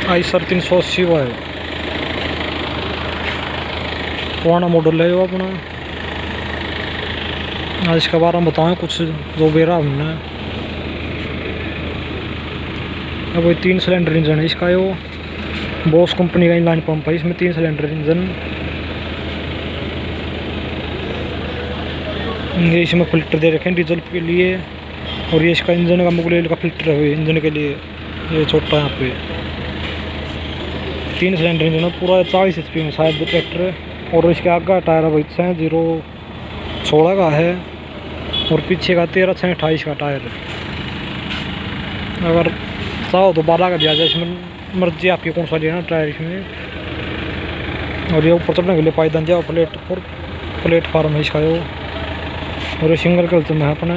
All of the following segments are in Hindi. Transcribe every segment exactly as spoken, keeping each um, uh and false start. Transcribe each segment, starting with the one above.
आइसर तीन सौ अस्सी है, पुराना मॉडल है वो अपना। आज इसके बारे में बताएं कुछ जो बेरा हमने। अब वही तीन सिलेंडर इंजन है इसका, वो बॉस कंपनी का इनलाइन पंप है, इसमें तीन सिलेंडर इंजन। ये इसमें फिल्टर दे रखे हैं डीजल के लिए, और ये इसका इंजन का मुगलेल का फिल्टर है इंजन के लिए, ये छोटा यहाँ पे। तीन सिलेंडर इंजन है, पूरा चालीस एच पी में शायद ट्रैक्टर। और इसके आगे का टायर है भाई जीरो सोलह का है, और पीछे का तेरह छः अट्ठाईस का टायर है। अगर चाहो तो बारह का दिया जाए, इसमें मर्जी आपकी कौन सा लेना टायर इसमें। और ये ऊपर चढ़ने के लिए पायदान दिया, प्लेट और प्लेटफार्म है इसका वो। और ये सिंगल कलच में है अपना।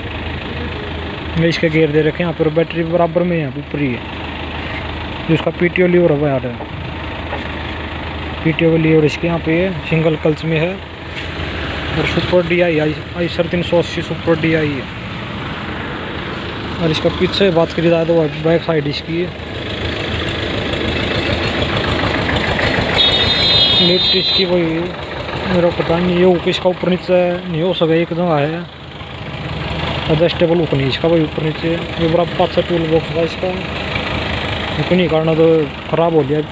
ये इसके गेयर दे रखे हैं यहाँ पर, बैटरी बराबर में है ऊपर ही है। जो इसका पी टी ओ लीवर है यार, पी टी ओ का लीवर इसके यहाँ पे है, सिंगल कल्च में है। और सुपर डी आई आइसर तीन सौ अस्सी सुपर डी आई है। और इसका पीछे बात करी जाए तो बैक साइड इसकी है। लिफ्ट इसकी वही मेरा पता नहीं, ये ऊपर इसका ऊपर नीचे नहीं हो सके, एक जगह है एडजस्टेबल हुक नहीं इसका भाई ऊपर नीचे। ये बड़ा पाँच छः टूल बॉक्स था इसका, हुक नहीं करना तो ख़राब हो गया।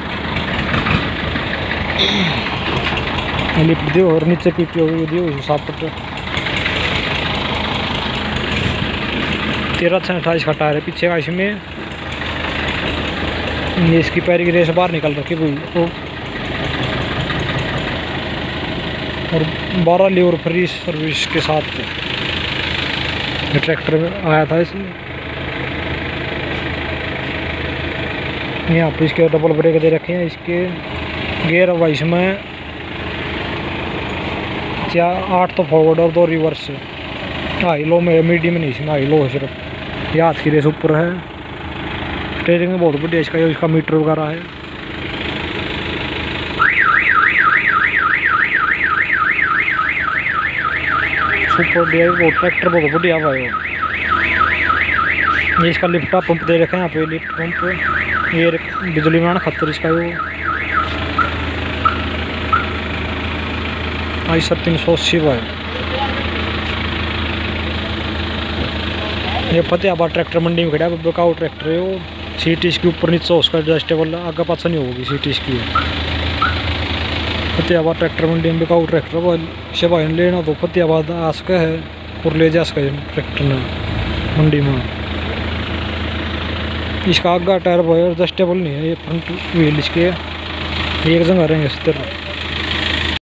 लिफ्ट दियो और नीचे पीटी हो दियो सात फुट। तेरह छः अट्ठाईस का टायर है पीछे का इसमें। ये इसकी पैर की रेस बाहर निकल रखी हुई, तो और बारह लीवर फ्री सर्विस के साथ ये ट्रैक्टर में आया था इसमें। यहाँ पर इसके डबल ब्रेक दे रखे हैं। इसके गियर हुआ इसमें क्या आठ तो फॉरवर्ड और दो रिवर्स। हाई लो में मीडियम नहीं, इसमें हाई लो है सिर्फ। ये हाथ की रेस ऊपर है। स्टेयरिंग में बहुत बढ़िया इसका, इसका मीटर वगैरह है। सुपर डी आई वो ट्रैक्टर बहुत बढ़िया हुआ है। ये इसका लिफ्ट पंप दे रखे हैं यहाँ पे, लिफ्ट पंप। ये बिजली में खतर इसका वो आइसर तीन सौ अस्सी है। ये फतेहाबाद ट्रैक्टर मंडी में खड़ा है, बेकाऊ ट्रैक्टर है वो। सीट इसके ऊपर नीचे उसका एडजस्टेबल, आगे पाछा नहीं होगी सीट इसकी। फतेहाबाद ट्रैक्टर मंडी में बेकाऊ ट्रैक्टर वो से भाई लेना तो फतेहाबाद आ सका है और ले जा सका है ट्रैक्टर ने मंडी में। इसका आगे टायर वो एडजस्टेबल नहीं है, ये फ्रंट व्हील इसके एक जगह रहेंगे इस तरह।